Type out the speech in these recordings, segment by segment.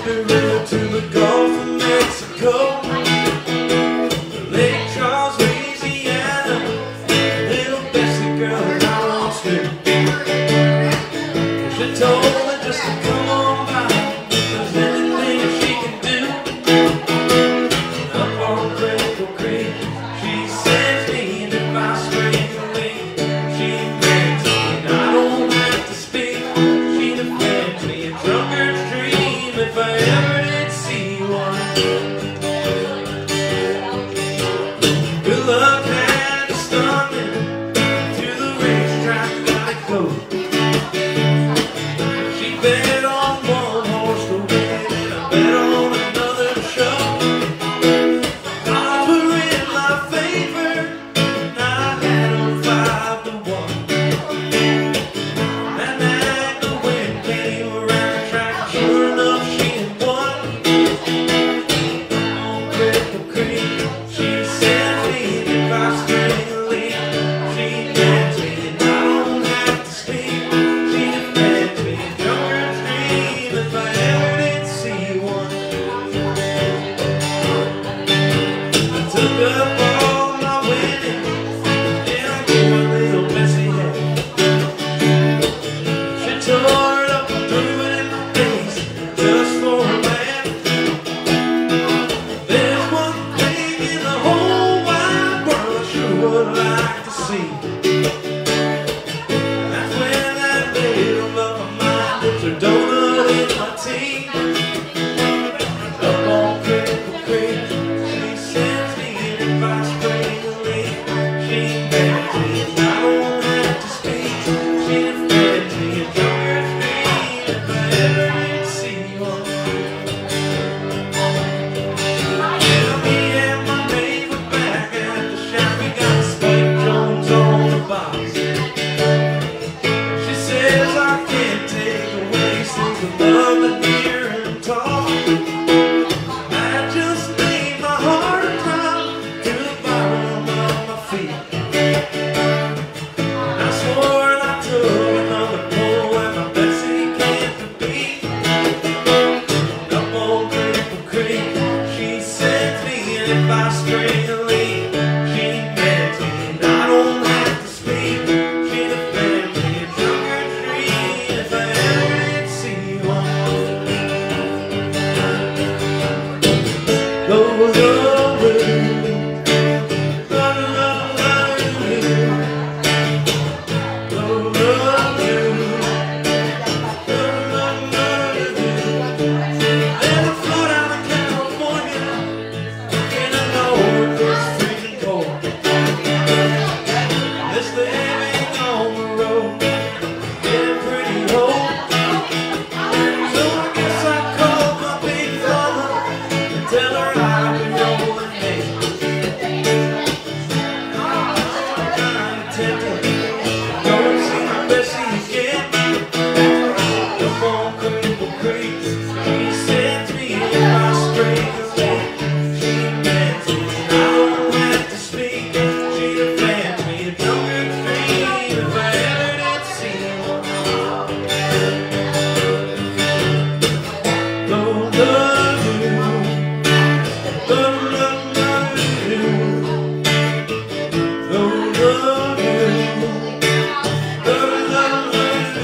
Mississippi River to the Gulf of Mexico, Lake Charles, Louisiana, little Bessie girl that I once knew. She told me just to come on by, if there's anything she can do. Up on Critical Creek, she sends me, and if I stray away, she defends me, and I don't have to speak. She defends me, a drunkard's dream, if I ever did see one. Good luck had to stun me, to the racetrack gotta go. She bet on one horse to win, and I bet on another show. Odds were in my favor, and I had them 5-1. That night the wind came around the track, sure enough she had won. On Critical Creek, she sends me, and if I stray a leak, she bends me, and I don't have to speak. She defends me, a drunkard's dream, if I ever did see one. I took up all my winnings, and I gave a little Bessie head. She tore it up and threw it in my face, just for a laugh. There's one thing in the whole wide world I sure would like to see. That's when that little love of mine dips her donut in my tea. Up on Critical Creek, she sends me, and if I stray a leak, she bends me, and I don't have to speak. She defends me, a drunkard's dream, if I ever did see one. Me and my neighbor back at the shop, we got Spike Jones on the box. She says I can't take away since the love and hear him talk. I just made my heart drop to the bottom of my feet. And I swore I took another pull, and my Bessie can't compete. Up on Critical Creek, she sends me, and if I stray a leak, she bends me, and I don't have to speak. She defends me, a drunkard's dream, if I ever did see one. There's a float out of California, and I know it's freezing cold. This living on the road, getting pretty old. So I guess I called my big mama and tell her I'd be rolling hay. I'm tempted to go and see my Bessie again. Up on Critical Creek, she sends me, and if I stray away, she bends me, and I don't have to speak. She defends me, a drunkard's dream, if I ever did see one. Love you, love, love, love you, love, love you, love, love, love you.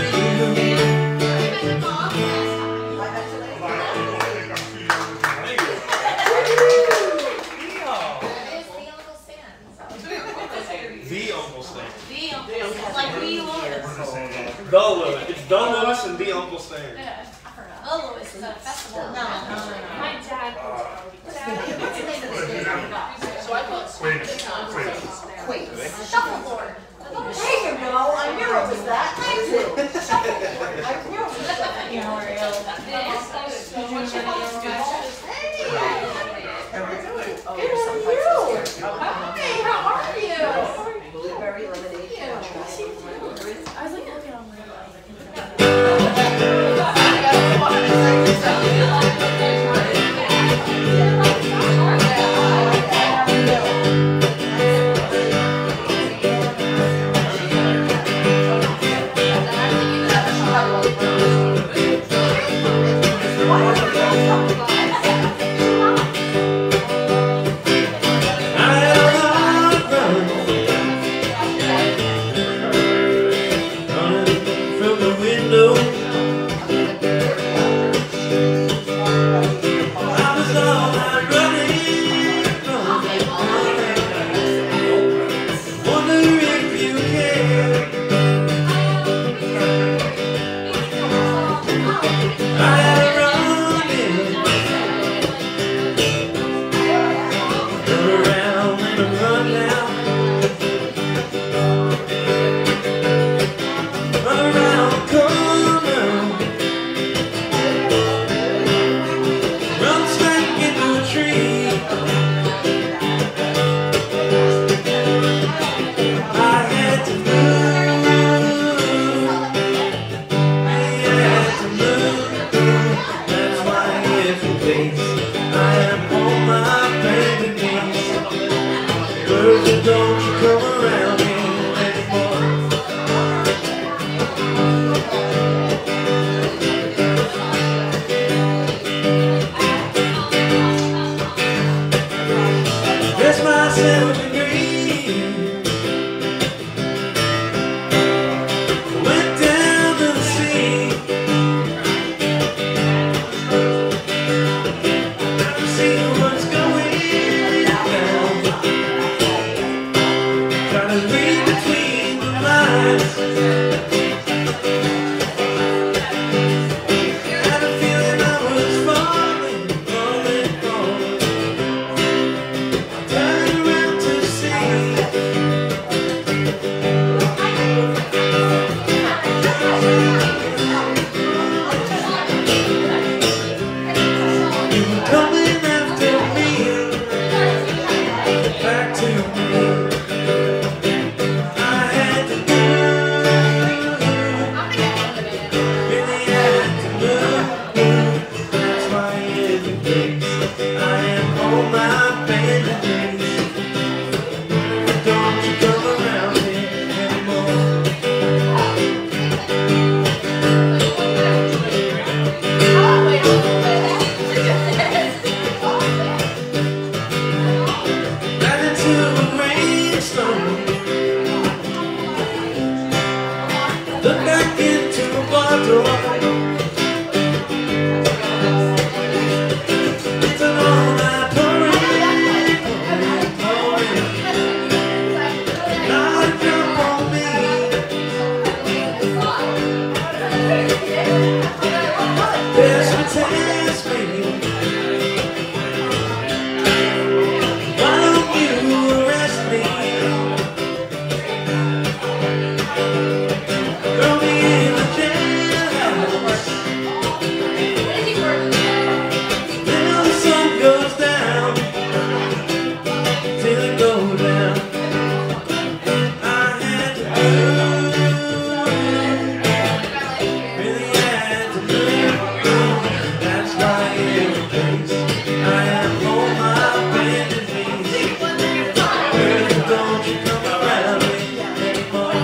The Uncle Stan. Like we Lewis. The Lewis. It's The Lewis and The Uncle Stan. Yeah, I forgot. The Lewis is a festival. No. My dad. So I put Wait. shuffleboard. There you go. I knew it was that. I did. I knew it was that. Hey, how are you? Blueberry lemonade. I was like looking on my Why Don't you come around here anymore. Dress myself in green, went down to the sea. I've seen what's going down, trying to read between the lines. Had a feeling I was falling, falling, falling. Turned around to see you were coming after me, back to me. Look back into a bottle. It's an all-night parade, not a jump on me. Hypnotize me. Why don't you arrest me? Throw me in the jailhouse till the sun goes down, till it goes down. I had to do, really had to do. That's why every place I am on my bended knees. Girl, don't you come around me anymore.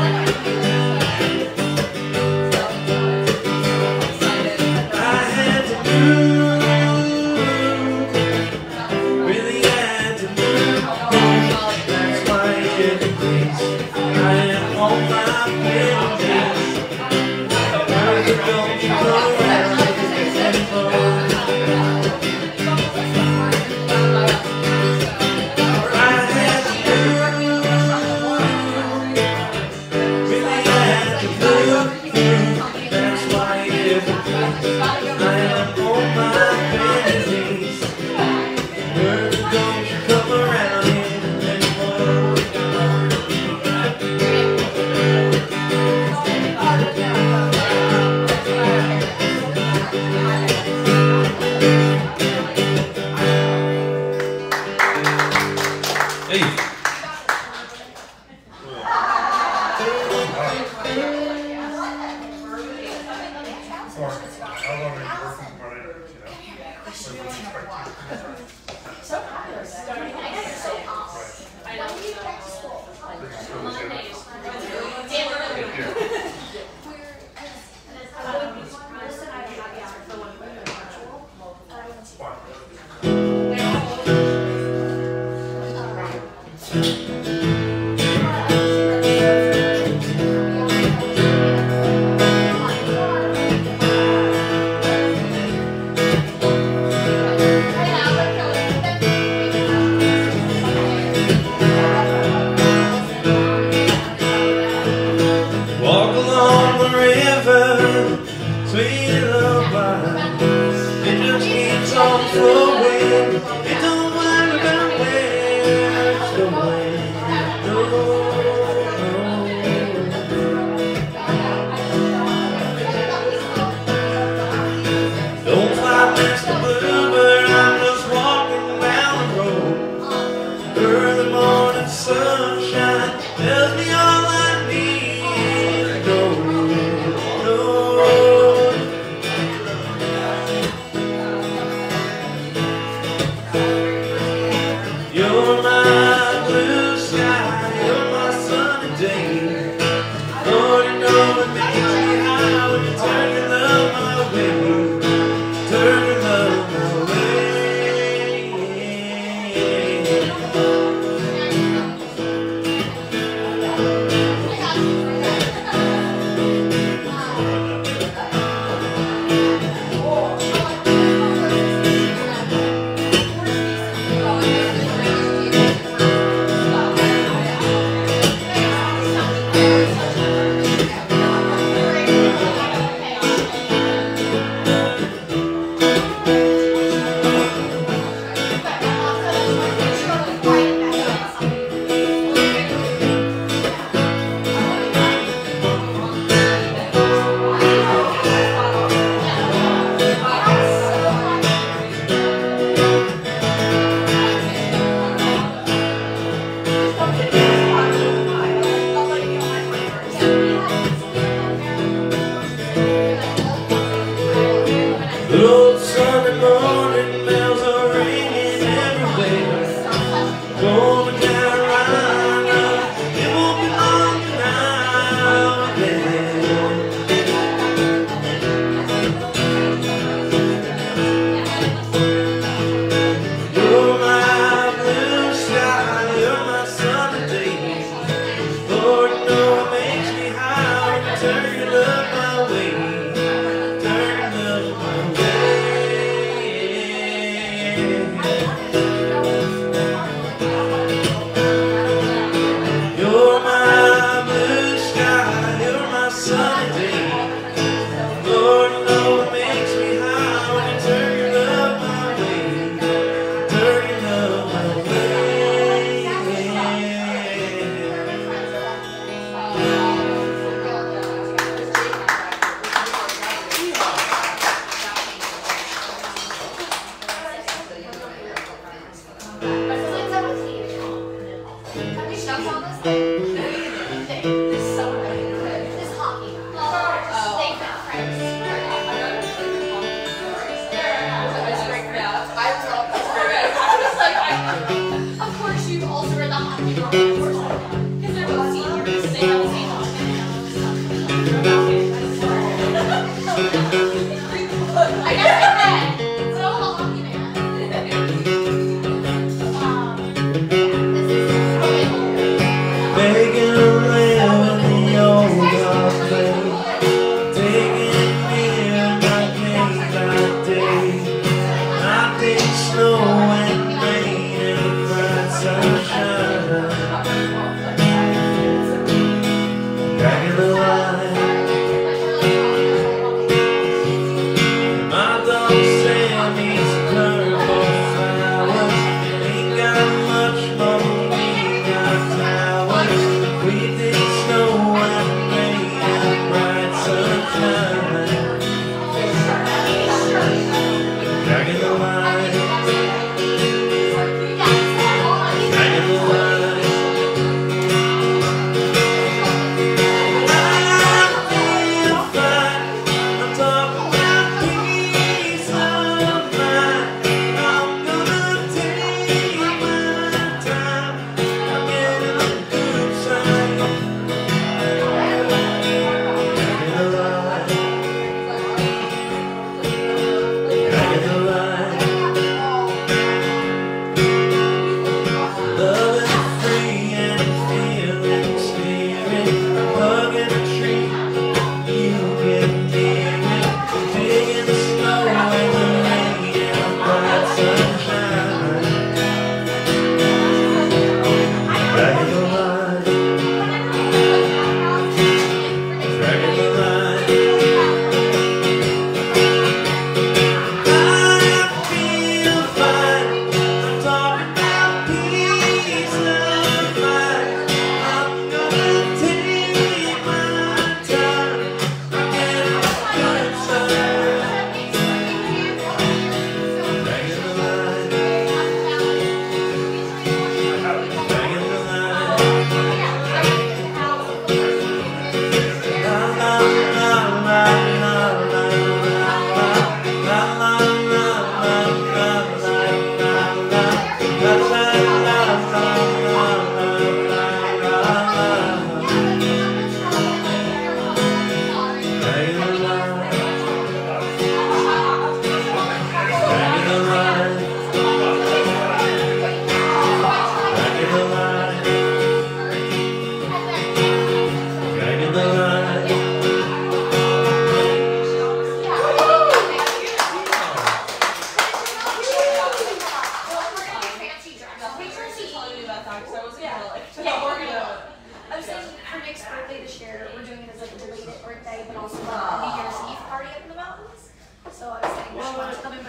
Walk along the river, sweet little fine. It just keeps on flowing. It don't worry about where it's going. No, no. Don't fly past the bluebird, I'm just walking down the road. Early morning sunshine tells me all I need to know. You're my blue sky, you're my sunny day. Lord, you know it makes me high when you turn your love my way. Turn your love my way. Old Sunday morning bells are ringing everywhere. Going to Carolina, it won't be long now and then. You're my blue sky, you're my sunny day. Lord, you know it makes me high when you turn your love my way. Turn your love my way. You're my blue sky, you're my sunny day. Lord, you know it makes me high when you turn your love my way. Turn your love my way. Of course, you also read the hockey club, of course, because they're both seniors. They have the same hockey. I guess I read. So the hockey man. This is Making a living in your place, taking me in my day by day. I think snow and rain and bright sunshine, dragging the line. My dog's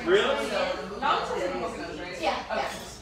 Really? Yeah.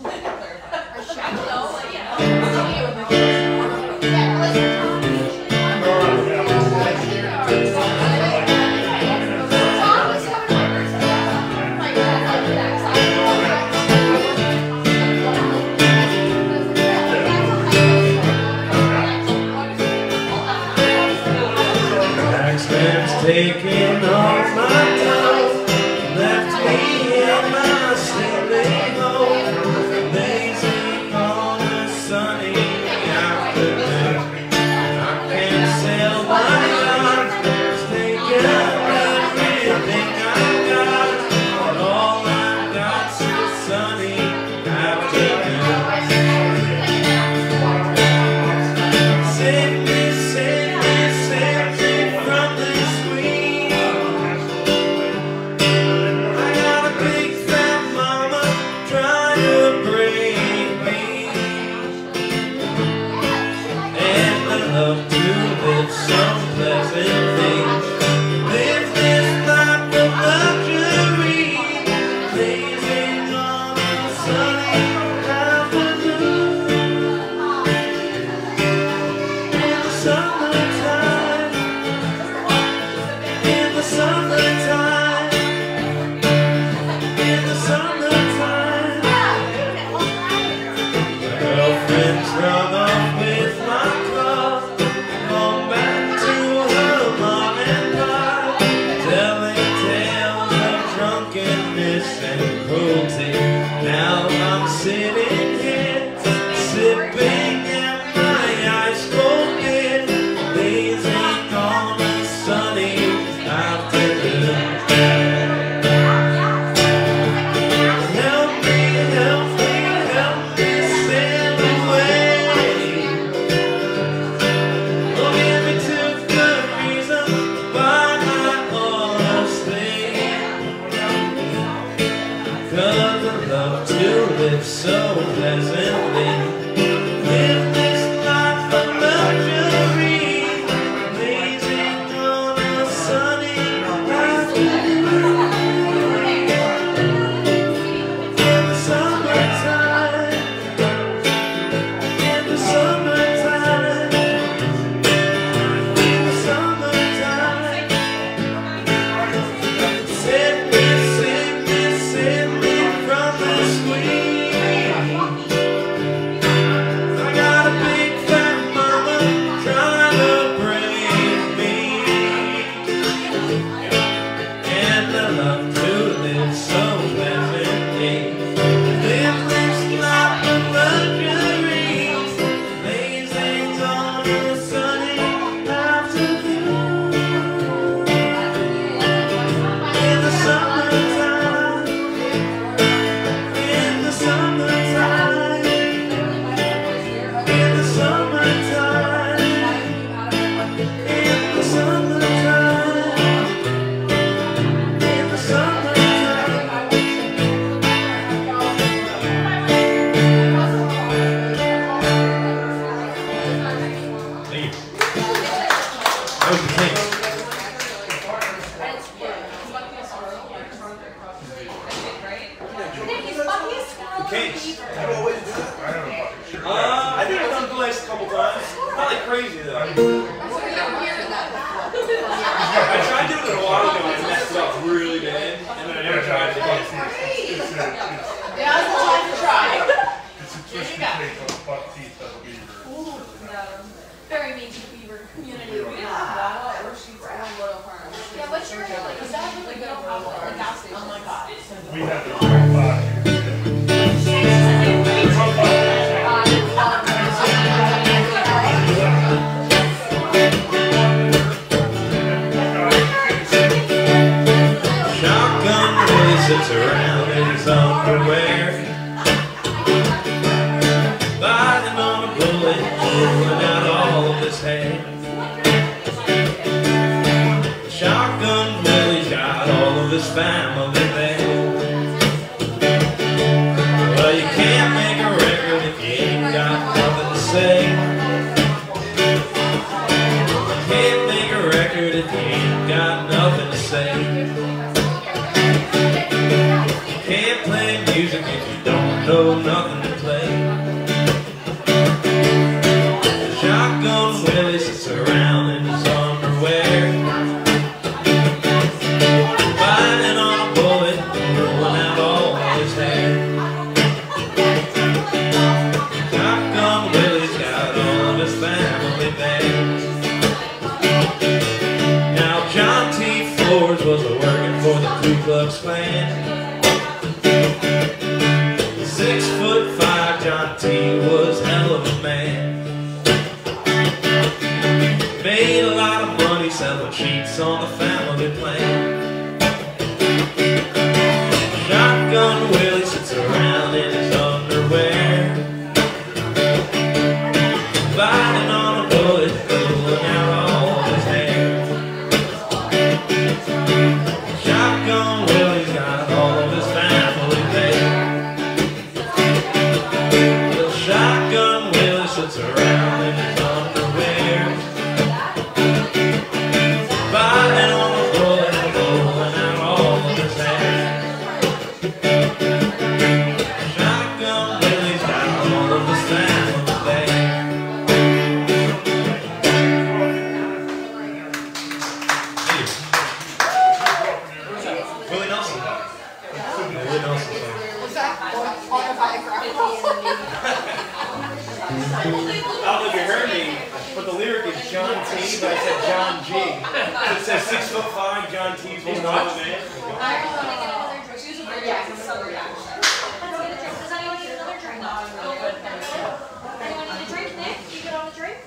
Taking off my clothes, left me in my sleeping hole, lazing on a sunny afternoon. I can't sell my yacht, it's taken everything I've got, and all I've got's a sunny afternoon. Save me, save me, save me from this. Love to live some pleasant things. Live this life of luxury, blazing on a sunny afternoon. In the summertime, in the summertime, in the summertime. My girlfriend's run off with my car, gone back to her mom and pop, telling tales of drunkenness and cruelty. Now I'm sitting here, sipping at my ice cold beer, blazing on a sunny afternoon. Help me, help me, help me sail away. Cause I love to live so pleasantly, live this life of luxury, blazing on a sunny afternoon. In the summertime, in the summertime, in the summertime. Save me, save me, save me from the squeeze. I got a big fat mama trying to break me, and I love to live so pleasantly. Live this life of luxury, blazing on a sunny afternoon. In the summertime, in the summertime, in the summertime, in the summertime, in the summertime. Thank you. That was the king. Case. I think I've done the last couple times. Not like crazy though. I tried doing it a while ago and I messed it up really bad, and then I never tried it again. Now's the time to try. Here you go. Very mean to the beaver community. Yeah, what's your like? Is that really good? Oh my god. We have the right box. Shotgun sits around in his underwear, biting on a bullet, pulling out all of his hair. The shotgun Willie's got all of his family there. Well, you can't make a record if you ain't got nothing to say. You can't make a record if you ain't got nothing to say. music if you don't know nothing to play. Shotgun Willie sits around in his underwear, biting on a bullet, rolling out all his hair. Shotgun Willie's got all of his family there. Now John T. Ford was working for the Ku Klux Klan. 6'5" John T. was hell of a man. Made a lot of money selling sheets on the family plan. Shotgun Willie sits around in his underwear, biting on a bullet, pulling out all his hair. Shotgun Willie's got all of his family there. Well, Shotgun Willie sits around in his underwear, biting on a bullet, pulling out all of his hair. Shotgun Willie's got all of his family there. Willie Nelson. Willie Nelson song. Was that autobiographical? I don't know if you heard me, but the lyric is John T, but I said John G. It says 6'5", John T's one of the man. Does anyone need another drink? Anyone need a drink, Nick? You get on the drink?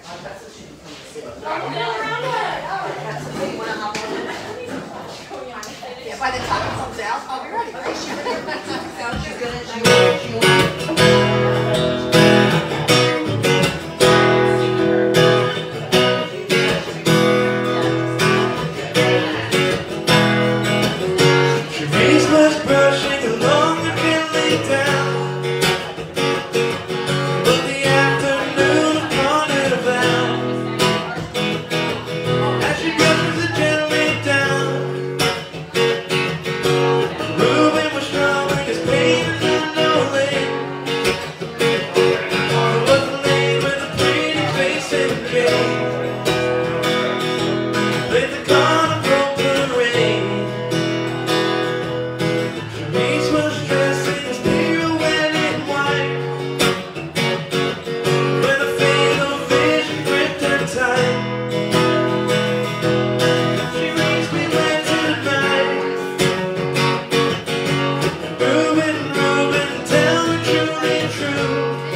Yeah, by the time it comes out, I'll be ready. Right? Sounds good. Cherise was brushing along and lay down, but the afternoon upon about. As she brushes it gently down, Ruben was strumming his pain and linoleum. There was a lady with a pretty face and gait, played the carnival parade. Cherise was dressed in his pirouette in white, with a fatal vision gripped her tight. Cherise, we went tonight. Ruben, Ruben, tell me truly true.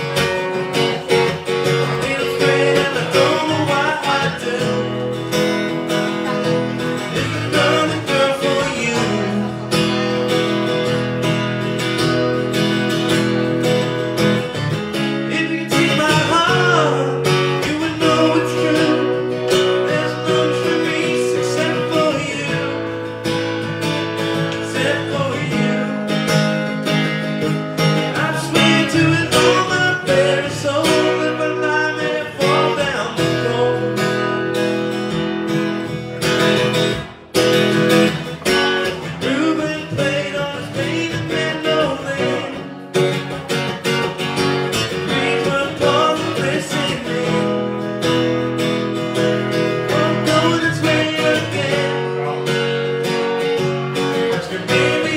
I feel afraid and I don't know what I do. Is another girl for you? If you could take my heart, you would know it's true. There's no Cherise except for you, except for you. I swear to it all my very soul that my life may fall down the cold. Ruben played on his painted mandolin. Dreams were pausing, listening. Oh, going its way again. Asking, baby,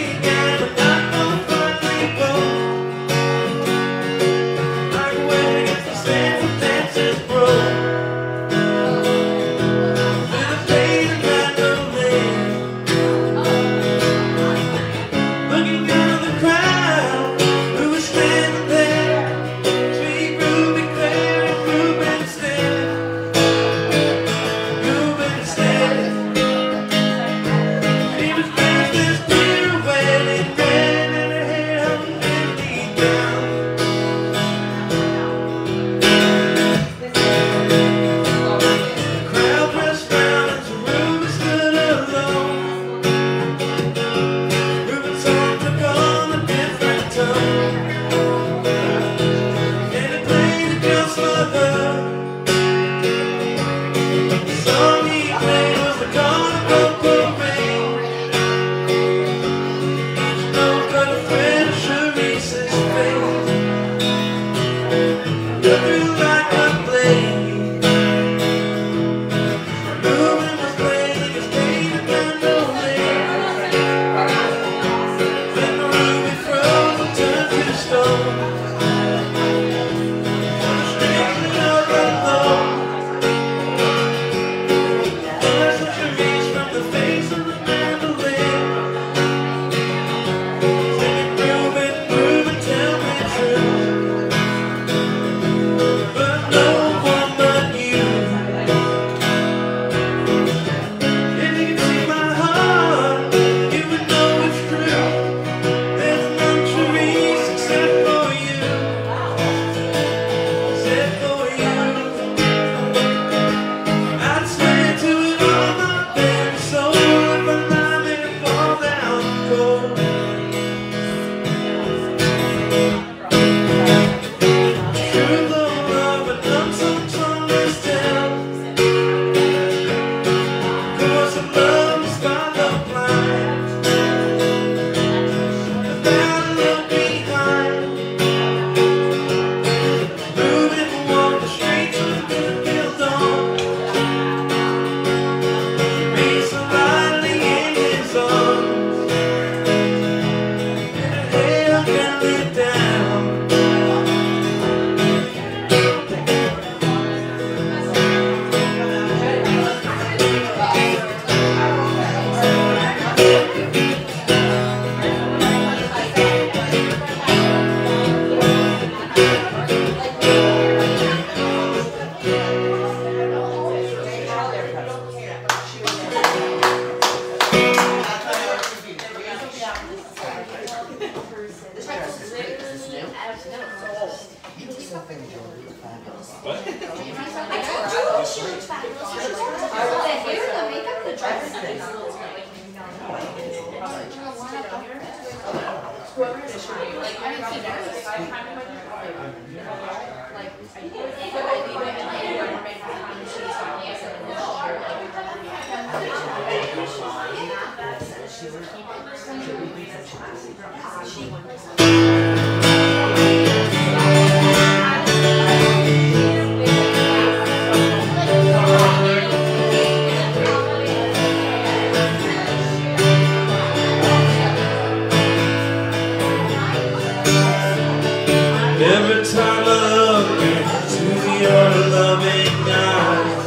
Every time I look into your loving eyes,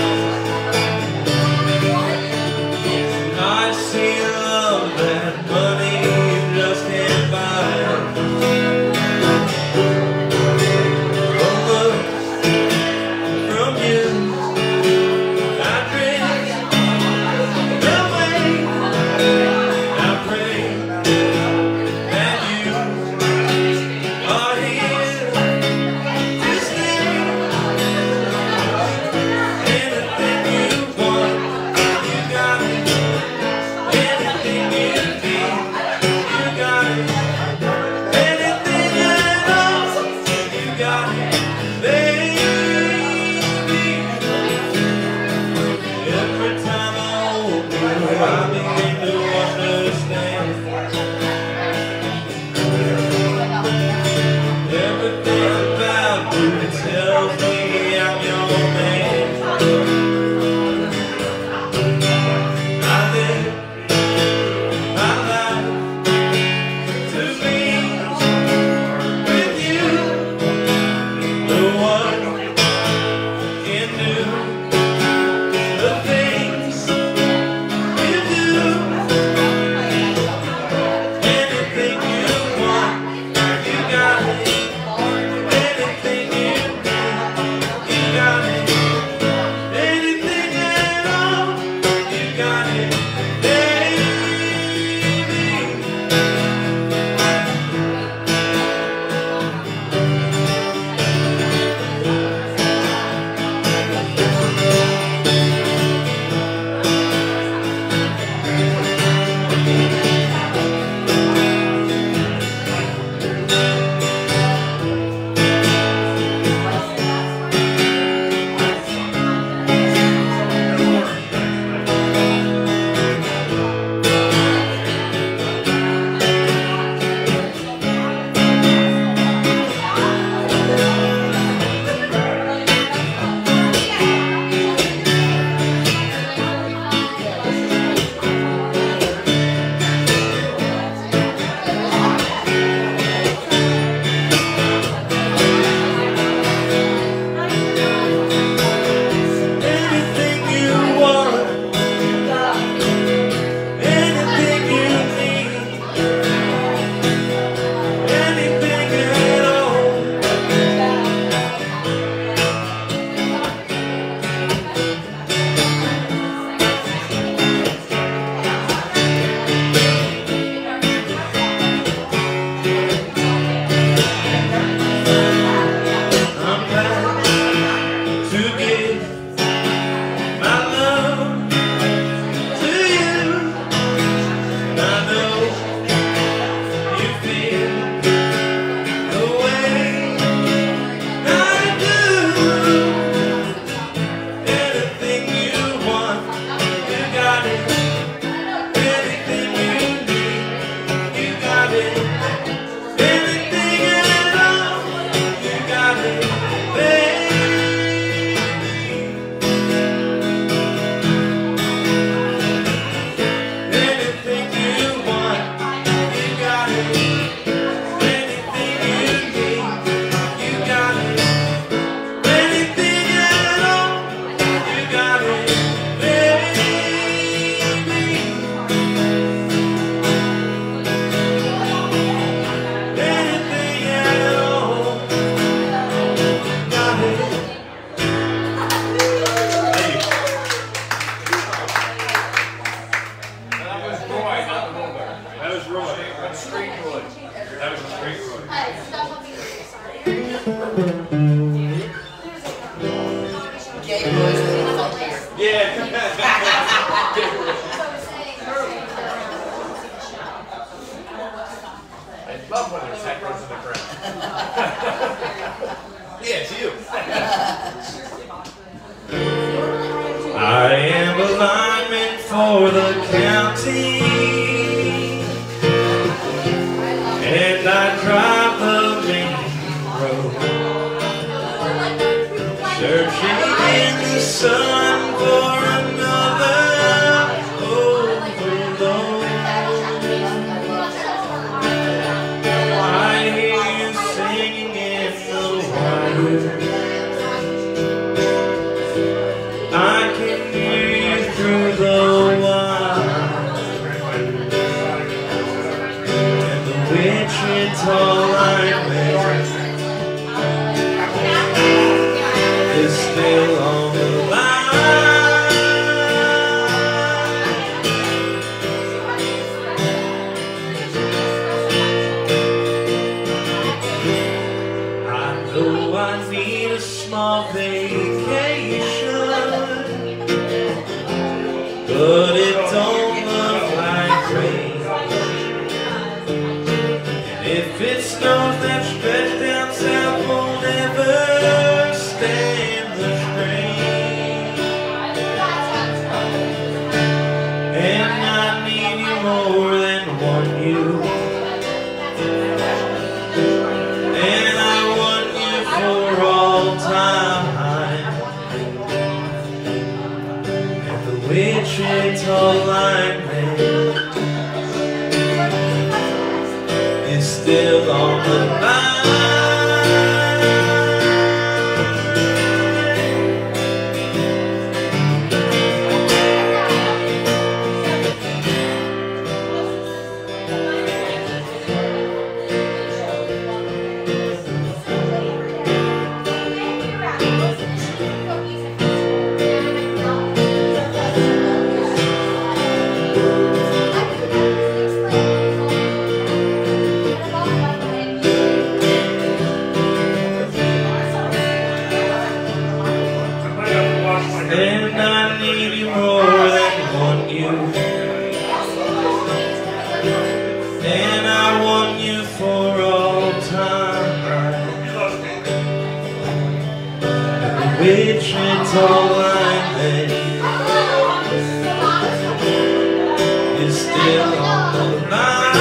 I see love that money just can't buy. A look from you, I dream the way I pray that you are here to stay. Anything you want, you got it. Anything you need, you got it. Anything at all, you got it, baby. Every time I hold you, I begin to understand. Everything about you tells me I'm your man. I live my life to be with you. No one can do the things you do. Anything you want, you got it. Anything you need, you got it. Anything at all, you got it, baby. Anything you want, anything you need, anything at all. I'm glad to give my love to you. I know you feel the way I do. Anything you want, you got it. Anything you need, you got it. Anything at all, you got it, baby. Anything you want, you got it. Anything you need, you got it. Anything at all, you got it, baby. Anything at all, got it. That was Roy, not the Mulberry. That was Roy. That's Street Roy. That was a great one. Yeah. I love when there's heckles in the crowd. Yeah, it's you. I am a lineman for the county, and I drive the main road, searching in the sun for another overload. I hear you singing in the wire, I can hear you through the wire, and the Wichita lineman is still on the line. I know I need a small vacation, but it don't look like rain. And if it snows, that stretch down south will never stand the strain. And I need you more than want you, and I want you for all time. And the Wichita lineman is still on the line. And I need you more than want you, and I want you for all time. And the Wichita lineman is still on the line.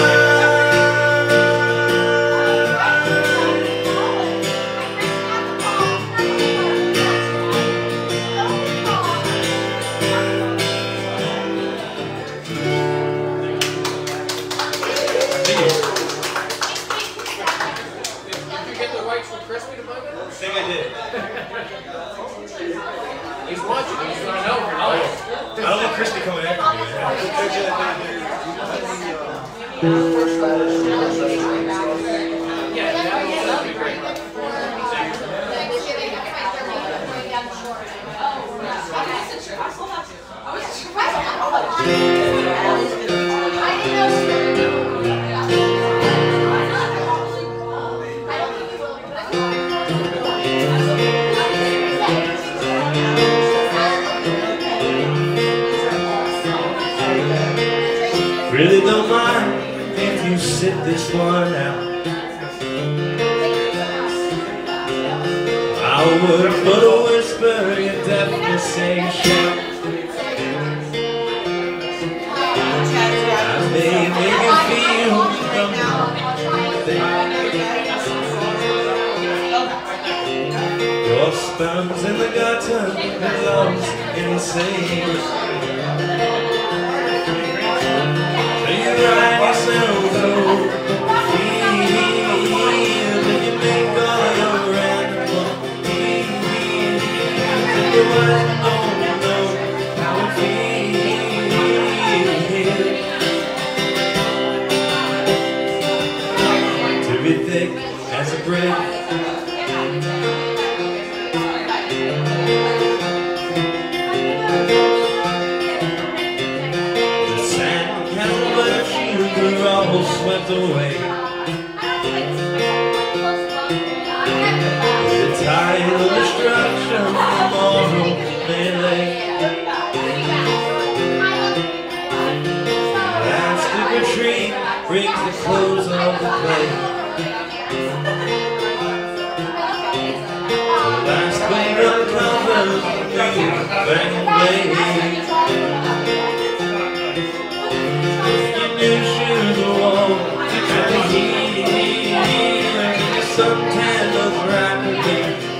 I think I did. He's watching. He's going to know. I don't want Christy coming after me. Yeah, that would be great. Really don't mind if you sit this one out. I would but a whisper, you definitely say shout. I may make you feel something. Your sperm's in the gutter, your love's insane. Ride yourself through, feel that you make all your animal needs. And you don't know how it feels to be thick as a brick. The sand can let you all swept away. trail of destruction tomorrow may lay. Last the retreat brings the close of the play. The last wave uncovers the bang blade. Your new shoes are worn to try to heal. Your suntan looks rapidly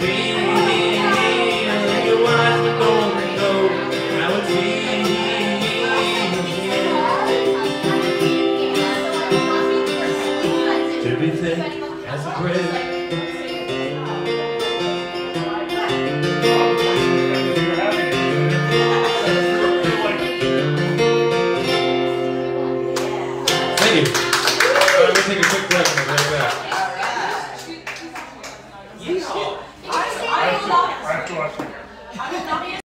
feel. Your wife don't know how it feels to be thick as a brick. Thank you. We're going to take a quick break and we'll be right back. I have to watch it.